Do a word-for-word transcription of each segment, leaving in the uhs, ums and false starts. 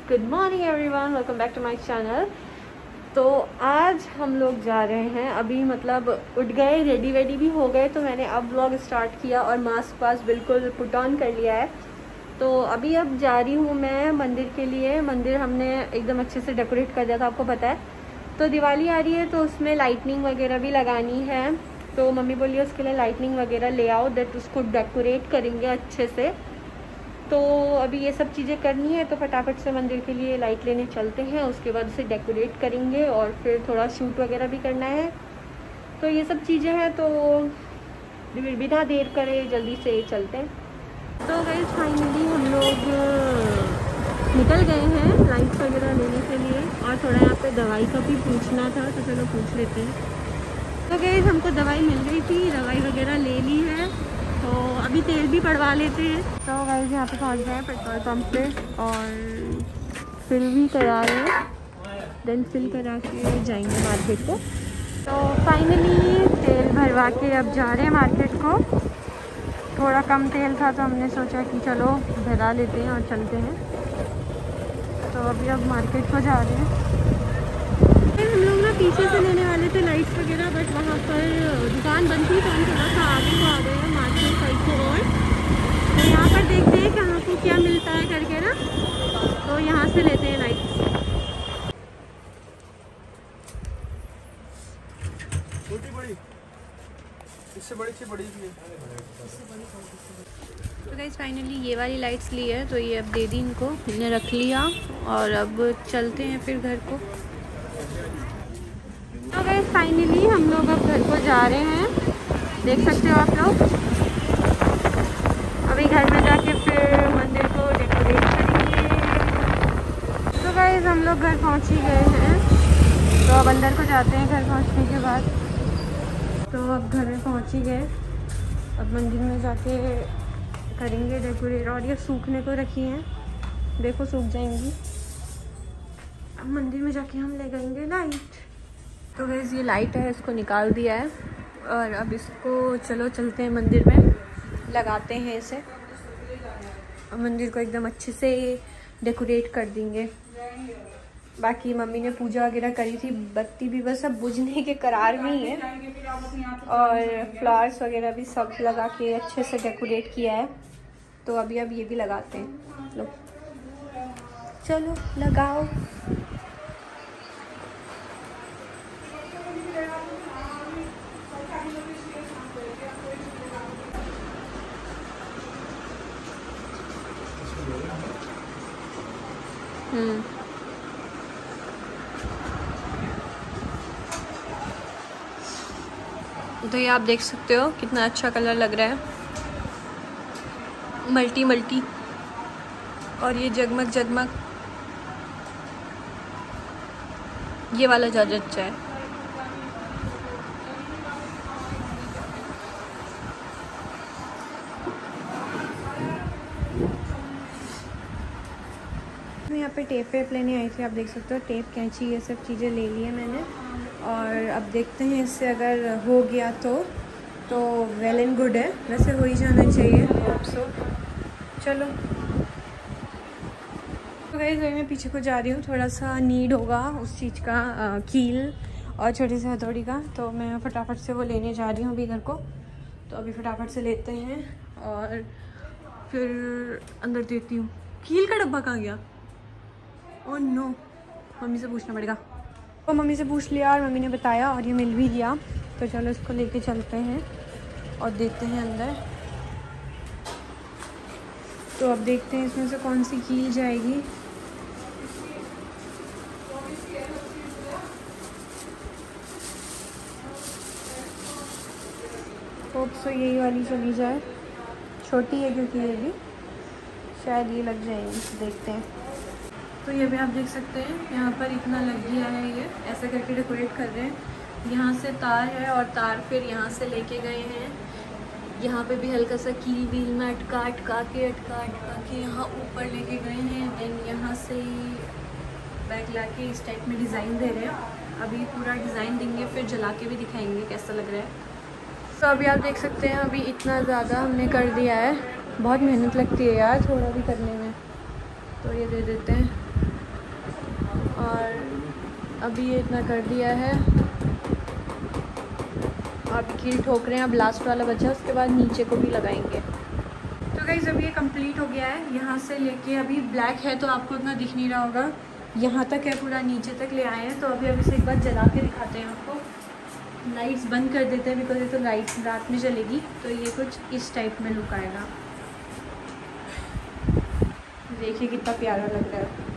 Good morning everyone, welcome back to my channel. तो आज हम लोग जा रहे हैं, अभी मतलब उठ गए, रेडी वेडी भी हो गए, तो मैंने अब व्लॉग स्टार्ट किया और मास्क वास्क बिल्कुल पुट ऑन कर लिया है। तो अभी अब जा रही हूँ मैं मंदिर के लिए। मंदिर हमने एकदम अच्छे से डेकोरेट कर दिया था, आपको पता है। तो दिवाली आ रही है तो उसमें लाइटनिंग वगैरह भी लगानी है, तो मम्मी बोली उसके लिए लाइटनिंग वगैरह ले आओ, दैट उसको डेकोरेट करेंगे अच्छे से। तो अभी ये सब चीज़ें करनी है, तो फटाफट से मंदिर के लिए लाइट लेने चलते हैं, उसके बाद उसे डेकोरेट करेंगे और फिर थोड़ा शूट वगैरह भी करना है। तो ये सब चीज़ें हैं, तो बिना देर करे जल्दी से चलते हैं। तो गाइस फाइनली हम लोग निकल गए हैं लाइट्स वगैरह लेने के लिए, और थोड़ा यहाँ पे दवाई का भी पूछना था, तो चलो पूछ लेते हैं। तो गाइस हमको दवाई मिल गई थी, दवाई वगैरह ले ली है, तो अभी तेल भी पड़वा लेते हैं। तो गाइस यहाँ पे पहुँच गए हैं पेट्रोल पंप पे और फिल भी करा रहे हैं, देन फिल करा के जाएंगे मार्केट को। तो फाइनली तेल भरवा के अब जा रहे हैं मार्केट को। थोड़ा कम तेल था तो हमने सोचा कि चलो भरा लेते हैं और चलते हैं। तो अभी अब मार्केट को जा रहे हैं। हम लोग ना पीछे से लेने वाले थे लाइट्स वगैरह, बट वहाँ पर दुकान बंद थी, तो हम थोड़ा सा आगे को आ गए हैं मार्केट साइड को। और तो यहाँ पर देखते हैं कि हमको क्या मिलता है करके ना, तो यहाँ से लेते हैं लाइट्स। छोटी बड़ी, इससे बड़ी से बड़ी भी है। तो गाइस फाइनली ये वाली लाइट्स ली है, तो ये अब दे दी इनको, इन्हें रख लिया और अब चलते हैं फिर घर को। तो गाइस फाइनली हम लोग अब घर को जा रहे हैं, देख सकते हो आप लोग। अभी घर में जाके फिर मंदिर को डेकोरेट करेंगे। तो गाइस हम लोग घर पहुंच ही गए हैं, तो अब अंदर को जाते हैं घर पहुंचने के बाद। तो अब घर में पहुंच ही गए, अब मंदिर में जाके करेंगे डेकोरेट। और ये सूखने को रखी हैं, देखो सूख जाएंगी। अब मंदिर में जाके हम ले जाएंगे लाइट। तो गाइस ये लाइट है, इसको निकाल दिया है और अब इसको चलो चलते हैं मंदिर में, लगाते हैं इसे। और मंदिर को एकदम अच्छे से डेकोरेट कर देंगे। बाकी मम्मी ने पूजा वगैरह करी थी, बत्ती भी बस अब बुझने के करार में ही है, और फ्लावर्स वगैरह भी सब लगा के अच्छे से डेकोरेट किया है। तो अभी अब ये भी लगाते हैं। लो चलो लगाओ। हम्म तो ये आप देख सकते हो कितना अच्छा कलर लग रहा है, मल्टी मल्टी, और ये जगमग जगमग, ये वाला ज़्यादा अच्छा है। मैं यहाँ पे टेप वेप लेने आई थी, आप देख सकते हो, टेप कैंची ये सब चीज़ें ले ली है मैंने। और अब देखते हैं इससे अगर हो गया तो तो वेल एंड गुड है, वैसे हो ही जाना चाहिए, होप सो। चलो तो गाइस वही मैं पीछे को जा रही हूँ, थोड़ा सा नीड होगा उस चीज़ का, आ, कील और छोटे से हथौड़ी का, तो मैं फटाफट से वो लेने जा रही हूँ अभी घर को। तो अभी फटाफट से लेते हैं और फिर अंदर देती हूँ। कील का डब्बा कहाँ गया? ओह नो, मम्मी से पूछना पड़ेगा। तो मम्मी से पूछ लिया और मम्मी ने बताया और ये मिल भी गया। तो चलो इसको लेके चलते हैं और देखते हैं अंदर। तो अब देखते हैं इसमें से कौन सी कील जाएगी। होप सो यही वाली चली जाए, छोटी है क्योंकि ये भी शायद ये लग जाएगी, देखते हैं। तो ये भी आप देख सकते हैं यहाँ पर इतना लग गया है, ये ऐसा करके डेकोरेट कर रहे हैं। यहाँ से तार है और तार फिर यहाँ से लेके गए हैं, यहाँ पे भी हल्का सा कील वील में अटका अटका के अटका अटका के यहाँ ऊपर लेके गए हैं। देन यहाँ से बैग ला के इस टाइप में डिज़ाइन दे रहे हैं। अभी पूरा डिज़ाइन देंगे, फिर जला के भी दिखाएंगे कैसा लग रहा है। तो अभी आप देख सकते हैं अभी इतना ज़्यादा हमने कर दिया है, बहुत मेहनत लगती है यार थोड़ा भी करने में। तो ये दे देते हैं। और अभी ये इतना कर दिया है। आप कील ठोक रहे हैं, अब लास्ट वाला बचा, उसके बाद नीचे को भी लगाएंगे। तो गाइस अभी ये कंप्लीट हो गया है। यहाँ से लेके अभी ब्लैक है तो आपको उतना दिख नहीं रहा होगा, यहाँ तक है, पूरा नीचे तक ले आए हैं। तो अभी अभी से एक बार जला के दिखाते हैं आपको। लाइट्स बंद कर देते हैं बिकॉज ये तो लाइट रात में जलेगी, तो ये कुछ इस टाइप में लुक आएगा। देखिए कितना प्यारा लग रहा है।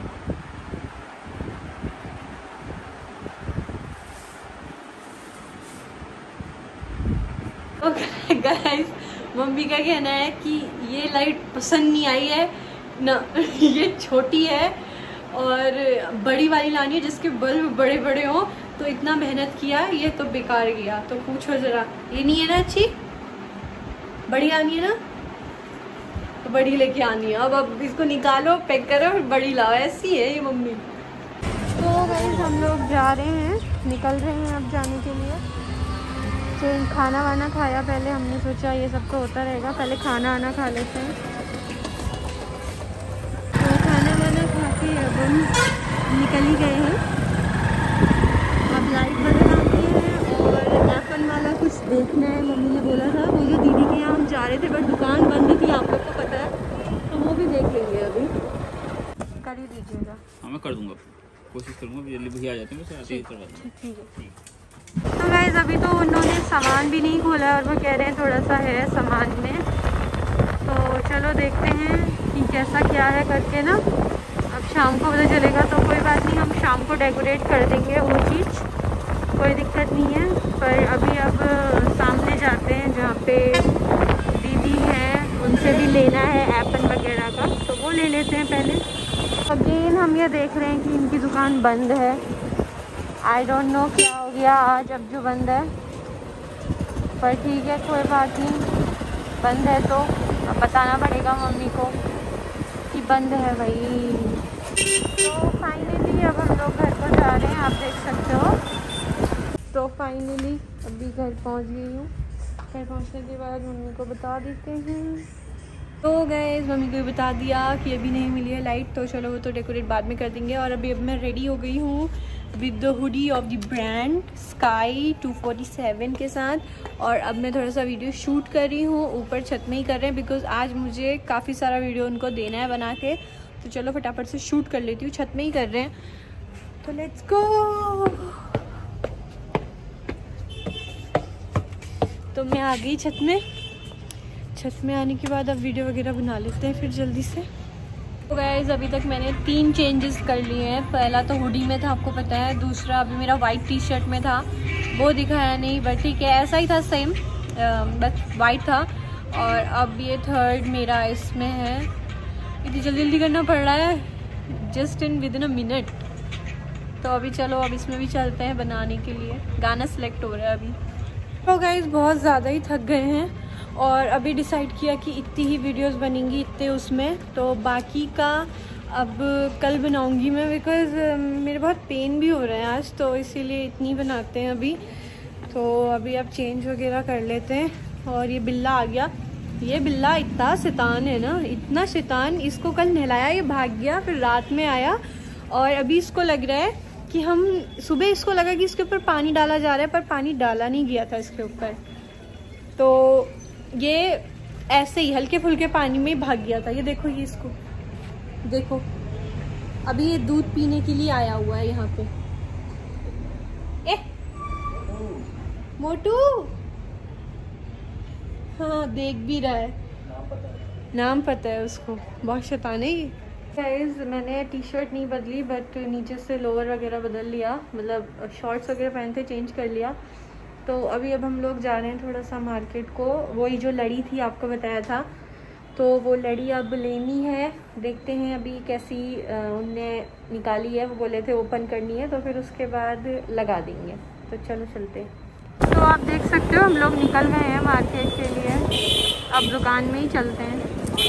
तो गाइस मम्मी का कहना है कि ये लाइट पसंद नहीं आई है ना, ये छोटी है और बड़ी वाली लानी है जिसके बल्ब बड़े बड़े हों। तो इतना मेहनत किया, ये तो बेकार गया। तो पूछो ज़रा, ये नहीं है ना अच्छी, बड़ी आनी है ना, तो बड़ी लेके आनी है। अब अब इसको निकालो, पैक करो, फिर बड़ी लाओ, ऐसी है ये मम्मी। तो गाइस हम लोग जा रहे हैं, निकल रहे हैं अब जाने के लिए। चेंज खाना वाना खाया पहले, हमने सोचा ये सब तो होता रहेगा, पहले खाना वाना खा लेते हैं। तो खाना वाना खा के अब हम निकल ही गए हैं। अब लाइट बदलानी है और एप्पल वाला कुछ देखना है। मम्मी ने बोला था वो जो दीदी के यहाँ हम जा रहे थे बट दुकान बंद थी, आप लोग को पता है, तो वो भी देख लेंगे। अभी कर ही दीजिएगा। हाँ मैं कर दूँगा, कोशिश करूँगा जल्दी भैया आ जाते हैं, वैसे ही करवा दूँगा। ठीक है। तो गाइस अभी तो उन्होंने सामान भी नहीं खोला है और वो कह रहे हैं थोड़ा सा है सामान में, तो चलो देखते हैं कि कैसा क्या है करके ना। अब शाम को पता चलेगा, तो कोई बात नहीं, हम शाम को डेकोरेट कर देंगे वो चीज़, कोई दिक्कत नहीं है। पर अभी अब सामने जाते हैं जहाँ पे दीदी है, उनसे भी लेना है एप्पल वगैरह का, तो वो ले लेते हैं पहले। अगेन हम ये देख रहे हैं कि इनकी दुकान बंद है। आई डोंट नो क्या हो गया आज, अब जो बंद है, पर ठीक है कोई बात नहीं, बंद है तो अब बताना पड़ेगा मम्मी को कि बंद है भाई। तो फाइनली अब हम लोग घर को जा रहे हैं, आप देख सकते हो। तो फाइनली अभी घर पहुंच गई हूँ। घर पहुंचने के बाद मम्मी को बता देते हैं। तो गाइस मम्मी को भी बता दिया कि अभी नहीं मिली है लाइट, तो चलो वो तो डेकोरेट बाद में कर देंगे। और अभी अब मैं रेडी हो गई हूँ with the hoodie of the brand sky two forty seven के साथ। और अब मैं थोड़ा सा वीडियो शूट कर रही हूँ, ऊपर छत में ही कर रहे हैं बिकॉज आज मुझे काफ़ी सारा वीडियो उनको देना है बना के। तो चलो फटाफट से शूट कर लेती हूँ, छत में ही कर रहे हैं, तो लेट्स गो। तो मैं आ गई छत में। छत में आने के बाद अब वीडियो वगैरह बना लेते हैं फिर जल्दी से। तो गाइस अभी तक मैंने तीन चेंजेस कर लिए हैं। पहला तो हुडी में था, आपको पता है। दूसरा अभी मेरा वाइट टी शर्ट में था, वो दिखाया नहीं, बट ठीक है ऐसा ही था सेम, बस वाइट था। और अब ये थर्ड मेरा इसमें है। इतनी जल्दी जल्दी करना पड़ रहा है, just in with in a minute. तो अभी चलो अब इसमें भी चलते हैं बनाने के लिए। गाना सेलेक्ट हो रहा है अभी। तो गाइस बहुत ज़्यादा ही थक गए हैं और अभी डिसाइड किया कि इतनी ही वीडियोस बनेंगी इतने उसमें, तो बाकी का अब कल बनाऊंगी मैं बिकॉज़ मेरे बहुत पेन भी हो रहे हैं आज, तो इसीलिए इतनी बनाते हैं अभी। तो अभी अब चेंज वगैरह कर लेते हैं। और ये बिल्ला आ गया। ये बिल्ला इतना शैतान है ना, इतना शैतान, इसको कल नहलाया ये भाग गया, फिर रात में आया और अभी इसको लग रहा है कि हम सुबह इसको लगा कि इसके ऊपर पानी डाला जा रहा है, पर पानी डाला नहीं गया था इसके ऊपर। तो ये ऐसे ही हल्के फुल्के पानी में भाग गया था। ये देखो, ये इसको देखो, अभी ये दूध पीने के लिए आया हुआ है यहाँ पे। ए मोटू, हाँ देख भी रहा है, नाम पता है उसको, बहुत शैतान है ये। गाइस मैंने टी शर्ट नहीं बदली बट नीचे से लोअर वगैरह बदल लिया, मतलब शॉर्ट्स वगैरह पहनते चेंज कर लिया। तो अभी अब हम लोग जा रहे हैं थोड़ा सा मार्केट को। वही जो लड़ी थी आपको बताया था, तो वो लड़ी अब लेनी है। देखते हैं अभी कैसी उनने निकाली है, वो बोले थे ओपन करनी है, तो फिर उसके बाद लगा देंगे। तो चलो चलते हैं। तो आप देख सकते हो हम लोग निकल गए हैं मार्केट के लिए, अब दुकान में ही चलते हैं।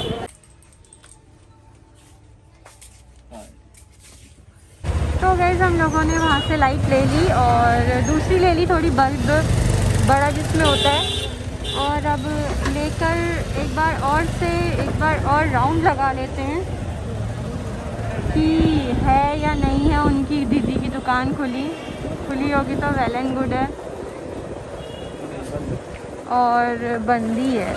तो गाइस हम लोगों ने वहाँ से लाइट ले ली और दूसरी ले ली, थोड़ी बल्ब बड़ा जिसमें होता है। और अब लेकर एक बार और से एक बार और राउंड लगा लेते हैं। कि है या नहीं है उनकी दीदी की दुकान खुली खुली होगी तो वेल एंड गुड है, और बंदी है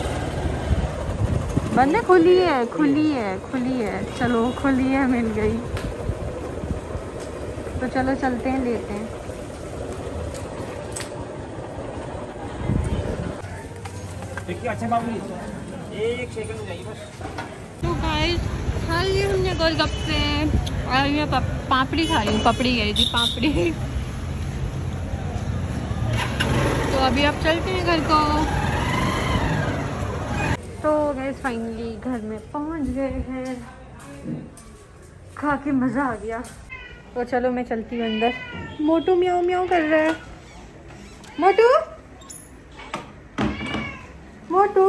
बंद है खुली है खुली है खुली है चलो खुली है, मिल गई तो चलो चलते हैं, लेते हैं। देखिए अच्छा बाबू एक सेकंड में जाइए बस। तो गाइस खा लिए हमने गोलगप्पे और मैं पापड़ी खा रही हूँ, पपड़ी कह रही थी पापड़ी। तो अभी आप चलते हैं घर को। तो गाइस फाइनली घर में पहुँच गए हैं, खा के मज़ा आ गया। तो चलो मैं चलती हूँ अंदर। मोटू म्याऊ म्याऊ कर रहा है। मोटू मोटू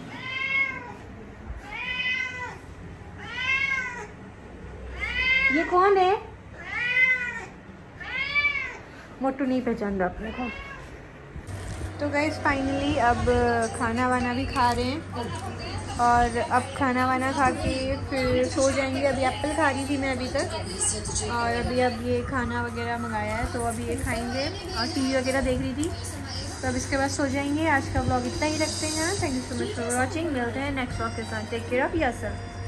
ये कौन है? मोटू नहीं पहचान रहा अपने को। तो गाइस फाइनली अब खाना वाना भी खा रहे हैं, और अब खाना वाना खा के फिर सो जाएंगे। अभी एप्पल खा रही थी मैं अभी तक, और अभी अब ये खाना वगैरह मंगाया है तो अभी ये खाएंगे, और टीवी वगैरह देख रही थी। तो अब इसके बाद सो जाएंगे। आज का ब्लॉग इतना ही रखते हैं। Thank you so much for watching. मिलते हैं नेक्स्ट ब्लॉग के साथ। Take care of yourself.